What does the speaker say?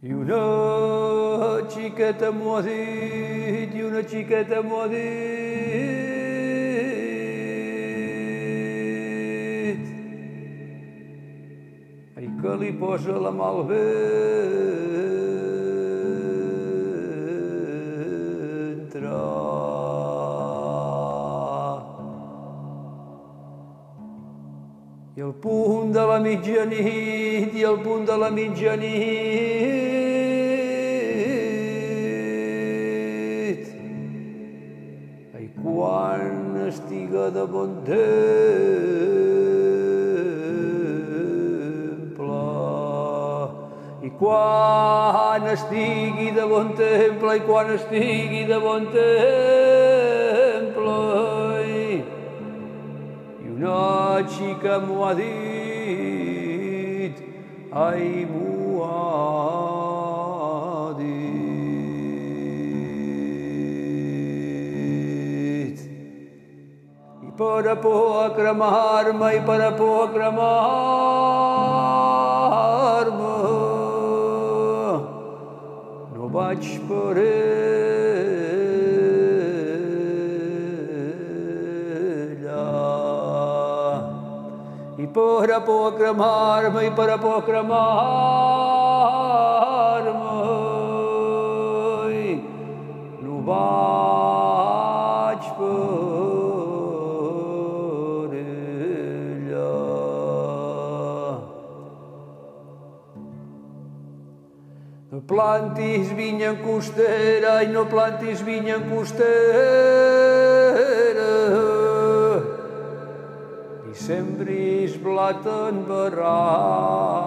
I una xiqueta m'ho ha dit, i una xiqueta m'ho ha dit. Ai, que li posa la mà al ventre. I al punt de la mitjanit, i al punt de la mitjanit, ai, quan estiga de bon temple, i quan estigui de bon temple, i quan estigui de bon temple, una xica m'ho ha dit, ai, m'ho ha dit. I per a por a cremar-me, i per a por a cremar-me, no vaig per i per a por a cremar-me, i per a por a cremar-me, no vaig per ella. No plantis vinya en costera, i no plantis vinya en costera, sembris blat en barranc.